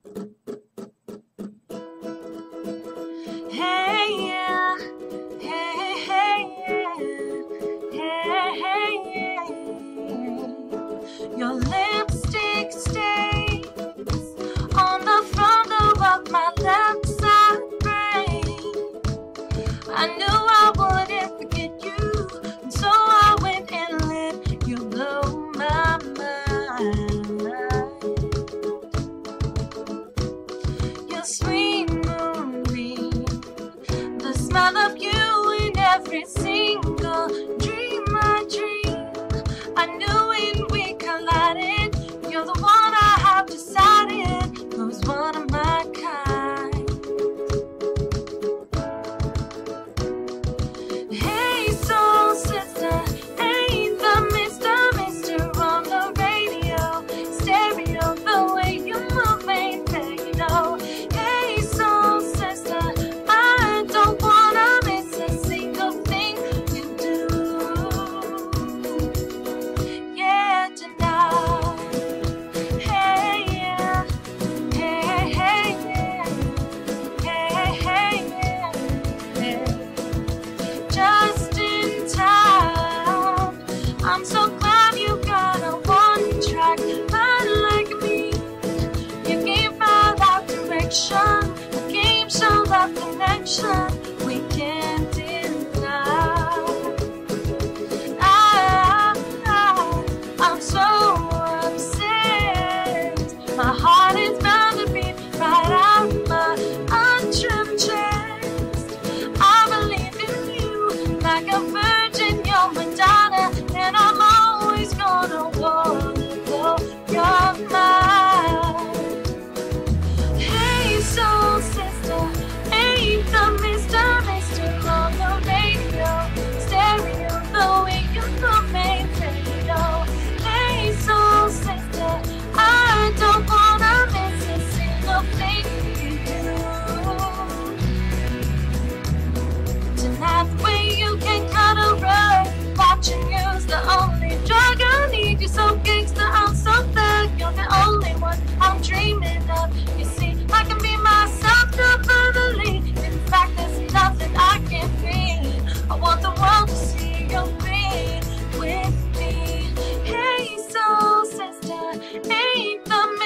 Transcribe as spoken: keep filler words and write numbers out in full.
Hey, yeah. Hey, hey, yeah. Hey, hey, yeah. Your lipstick stains on the front of my left side brain. I knew I wouldn't forget you, and so I went and let you blow my mind. Your sweet moonbeam, the smell of you in every single dream I dream. I knew when we collided, you're the one I have decided was one of my kind. Hey, soul sister, ain't the Mister Mister on the radio, stereo, the way you move me, you know. Hey, soul sister, I don't wanna miss a single thing you do. Yeah, tonight. Hey, yeah. Hey, hey, yeah. Hey, hey, yeah. Hey. Just in time. I'm so glad you got a one-track mind like me. You gave out that direction, a game show that connection we can't deny. I, I, I'm so obsessed. My heart is bound to beat right out my untrimmed chest. I believe in you like a virgin, you're Madonna, and I'm always gonna wanna blow your mind. Hey, soul sister, ain't the Mister Mister on the radio, stereo, the way you move me, you know. Hey, soul sister, I don't wanna miss a single thing you do. Tonight, the way you can cut a rug, watching you's the only drug I need. You're so gangster, I'm so thug. You're the only one I'm dreaming of. You see, I can be myself perfectly. In fact, there's nothing I can't be. I want the world to see you be with me. Hey, soul sister, ain't the